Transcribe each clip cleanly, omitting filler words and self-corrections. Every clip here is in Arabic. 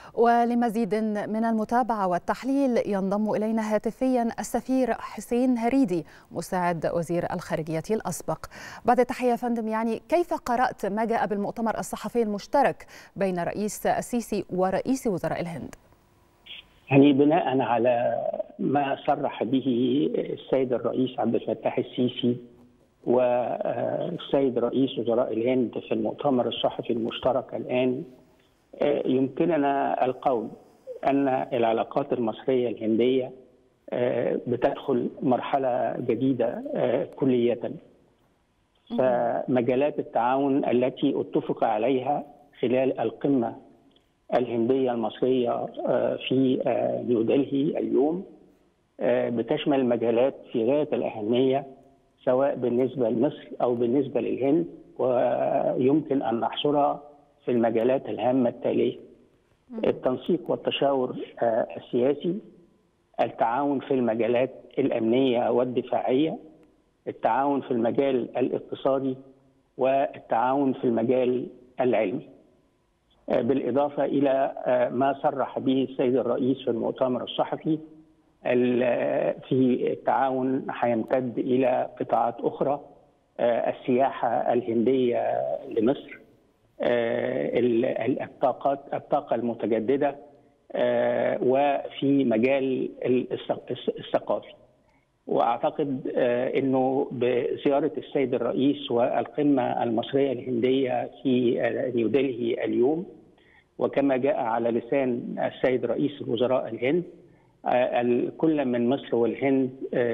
ولمزيد من المتابعة والتحليل ينضم إلينا هاتفيا السفير حسين هريدي مساعد وزير الخارجية الأسبق. بعد التحية فندم، يعني كيف قرأت ما جاء بالمؤتمر الصحفي المشترك بين رئيس السيسي ورئيس وزراء الهند؟ يعني بناء على ما صرح به السيد الرئيس عبد الفتاح السيسي والسيد رئيس وزراء الهند في المؤتمر الصحفي المشترك الآن، يمكننا القول أن العلاقات المصرية الهندية بتدخل مرحلة جديدة كلية. فمجالات التعاون التي اتفق عليها خلال القمة الهندية المصرية في نيودلهي اليوم بتشمل مجالات في غاية الأهمية سواء بالنسبة لمصر أو بالنسبة للهند، ويمكن أن نحصرها في المجالات الهامة التالية: التنسيق والتشاور السياسي، التعاون في المجالات الأمنية والدفاعية، التعاون في المجال الاقتصادي، والتعاون في المجال العلمي. بالإضافة إلى ما صرح به السيد الرئيس في المؤتمر الصحفي في التعاون هيمتد إلى قطاعات أخرى: السياحة الهندية لمصر، الطاقة المتجددة، وفي مجال الثقافي. وأعتقد أنه بزيارة السيد الرئيس والقمة المصرية الهندية في نيودلهي اليوم، وكما جاء على لسان السيد رئيس وزراء الهند، كل من مصر والهند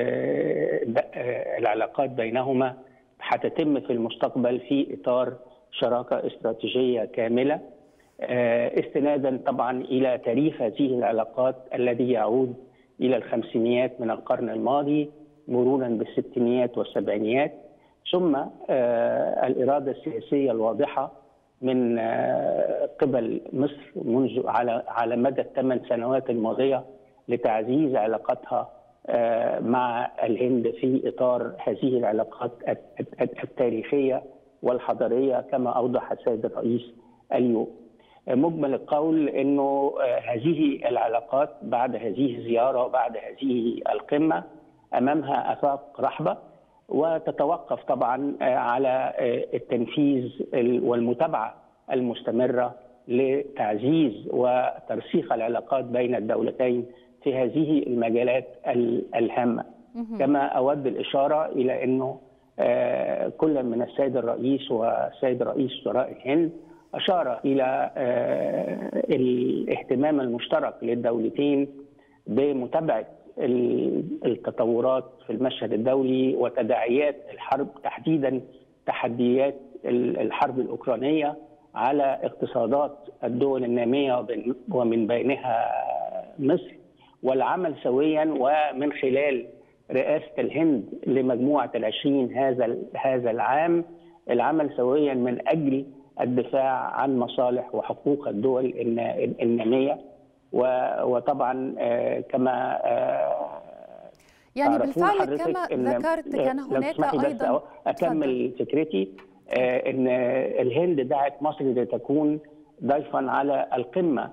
العلاقات بينهما هتتم في المستقبل في إطار شراكة استراتيجية كاملة، استنادا طبعا إلى تاريخ هذه العلاقات الذي يعود إلى الخمسينيات من القرن الماضي مرورا بالستينيات والسبعينيات، ثم الإرادة السياسية الواضحة من قبل مصر منذ على مدى ال8 سنوات الماضية لتعزيز علاقتها مع الهند في إطار هذه العلاقات التاريخية والحضارية كما أوضح السيد الرئيس اليوم. مجمل القول أنه هذه العلاقات بعد هذه الزيارة وبعد هذه القمة أمامها آفاق رحبة، وتتوقف طبعا على التنفيذ والمتابعة المستمرة لتعزيز وترسيخ العلاقات بين الدولتين في هذه المجالات الهامة. كما أود الإشارة إلى أنه كل من السيد الرئيس والسيد رئيس وزراء الهند أشار إلى الاهتمام المشترك للدولتين بمتابعة التطورات في المشهد الدولي وتداعيات الحرب، تحديدا تحديات الحرب الأوكرانية على اقتصادات الدول النامية ومن بينها مصر، والعمل سويا ومن خلال رئاسة الهند لمجموعة ال20 هذا العام العمل سويا من أجل الدفاع عن مصالح وحقوق الدول النامية. وطبعا كما يعني بالفعل كما ذكرت كان هناك أيضا أكمل فكرتي أن الهند دعت مصر لتكون ضيفا على القمة،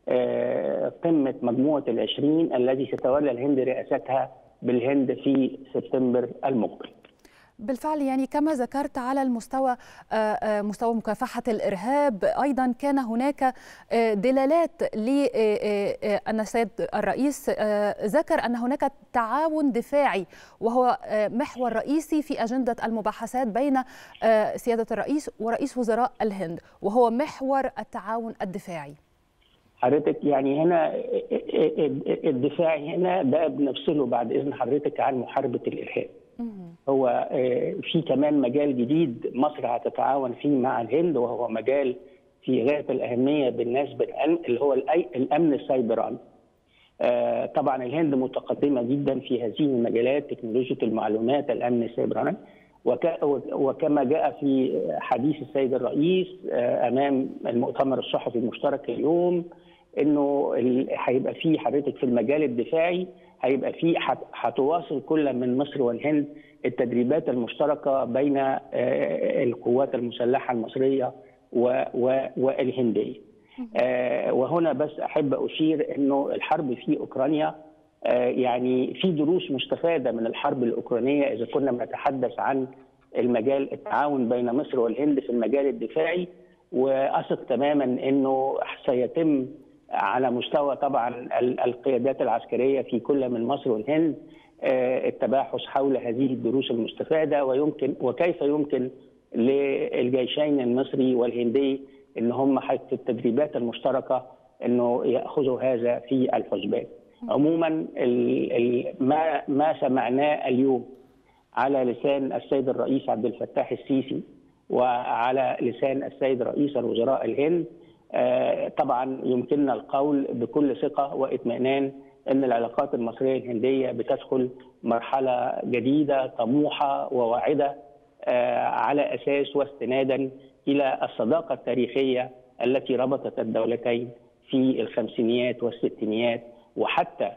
قمة مجموعة ال20 الذي ستولى الهند رئاستها بالهند في سبتمبر المقبل. بالفعل يعني كما ذكرت على المستوى مستوى مكافحة الإرهاب أيضا كان هناك دلالات لأن السيد الرئيس ذكر أن هناك تعاون دفاعي وهو محور رئيسي في أجندة المباحثات بين سيادة الرئيس ورئيس وزراء الهند، وهو محور التعاون الدفاعي. حضرتك يعني هنا الدفاعي هنا ده بنفصله بعد إذن حضرتك عن محاربة الإرهاب. هو في كمان مجال جديد مصر هتتعاون فيه مع الهند، وهو مجال في غاية الأهمية بالنسبة اللي هو الأمن السيبراني. طبعا الهند متقدمة جدا في هذه المجالات، تكنولوجيا المعلومات، الأمن السيبراني، وكما جاء في حديث السيد الرئيس أمام المؤتمر الصحفي المشترك اليوم انه هيبقى في حضرتك في المجال الدفاعي هيبقى في هتواصل كل من مصر والهند التدريبات المشتركه بين القوات المسلحه المصريه والهنديه. وهنا بس احب اشير انه الحرب في اوكرانيا يعني في دروس مستفاده من الحرب الاوكرانيه اذا كنا بنتحدث عن المجال التعاون بين مصر والهند في المجال الدفاعي، واثق تماما انه سيتم على مستوى طبعا القيادات العسكريه في كل من مصر والهند التباحث حول هذه الدروس المستفاده، وكيف يمكن للجيشين المصري والهندي ان هم في التدريبات المشتركه انه ياخذوا هذا في الحسبان. عموما ما سمعناه اليوم على لسان السيد الرئيس عبد الفتاح السيسي وعلى لسان السيد رئيس الوزراء الهند طبعا يمكننا القول بكل ثقه واطمئنان ان العلاقات المصريه الهنديه بتدخل مرحله جديده طموحه وواعده على اساس واستنادا الى الصداقه التاريخيه التي ربطت الدولتين في الخمسينيات والستينيات وحتى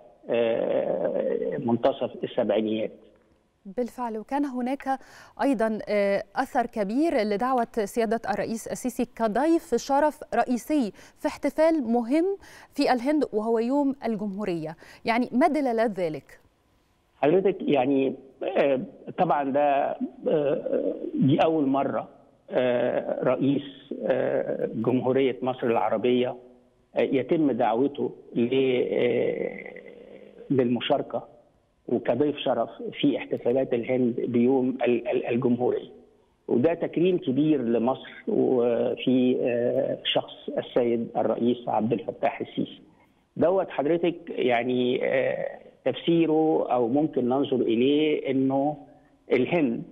منتصف السبعينيات. بالفعل، وكان هناك أيضا أثر كبير لدعوة سيادة الرئيس السيسي كضيف شرف رئيسي في احتفال مهم في الهند وهو يوم الجمهورية. يعني ما دلالات ذلك؟ حضرتك يعني طبعا دي أول مرة رئيس جمهورية مصر العربية يتم دعوته للمشاركة وكضيف شرف في احتفالات الهند بيوم الجمهورية، وده تكريم كبير لمصر وفي شخص السيد الرئيس عبد الفتاح السيسي. دوت حضرتك يعني تفسيره أو ممكن ننظر إليه إنه الهند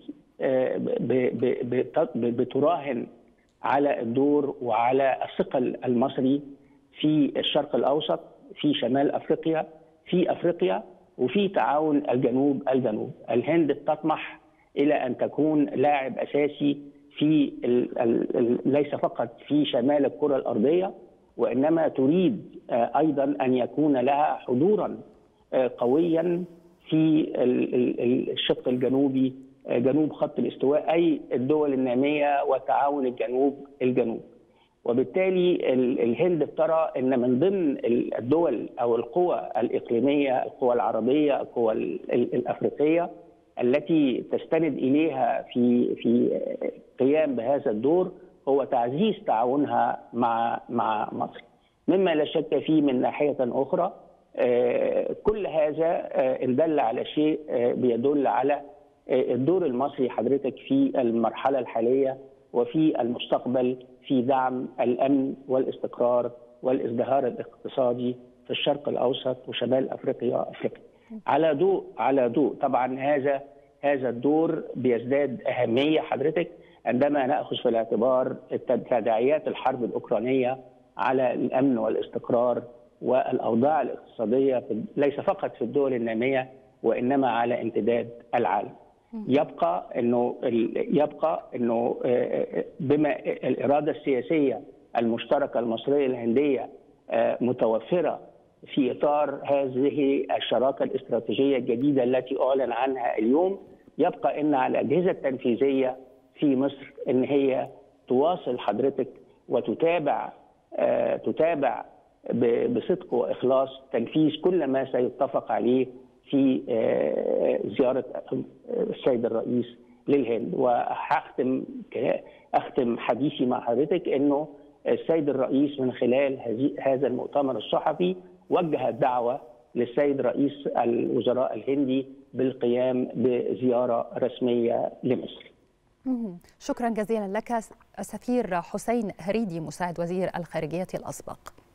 بتراهن على الدور وعلى الثقل المصري في الشرق الأوسط، في شمال أفريقيا، في أفريقيا، وفي تعاون الجنوب. الهند تطمح إلى أن تكون لاعب أساسي في ليس فقط في شمال الكرة الأرضية، وإنما تريد أيضا أن يكون لها حضورا قويا في الشق الجنوبي جنوب خط الاستواء، أي الدول النامية وتعاون الجنوب. وبالتالي الهند ترى ان من ضمن الدول او القوى الاقليميه، القوى العربيه، القوى الافريقيه التي تستند اليها في قيام بهذا الدور هو تعزيز تعاونها مع مصر، مما لا شك فيه. من ناحيه اخرى كل هذا ان دل على شيء بيدل على الدور المصري حضرتك في المرحله الحاليه وفي المستقبل في دعم الامن والاستقرار والازدهار الاقتصادي في الشرق الاوسط وشمال افريقيا. على ضوء طبعا هذا الدور بيزداد اهميه حضرتك عندما ناخذ في الاعتبار تداعيات الحرب الاوكرانيه على الامن والاستقرار والاوضاع الاقتصاديه ليس فقط في الدول الناميه وانما على امتداد العالم. يبقى انه بما الاراده السياسيه المشتركه المصريه الهنديه متوفره في اطار هذه الشراكه الاستراتيجيه الجديده التي اعلن عنها اليوم، يبقى ان على الاجهزه التنفيذيه في مصر ان هي تواصل حضرتك وتتابع بصدق واخلاص تنفيذ كل ما سيتفق عليه في زيارة السيد الرئيس للهند. وهختم حديثي مع حضرتك انه السيد الرئيس من خلال هذا المؤتمر الصحفي وجه الدعوة للسيد رئيس الوزراء الهندي بالقيام بزيارة رسمية لمصر. شكرا جزيلا لك السفير حسين هريدي مساعد وزير الخارجية الأسبق.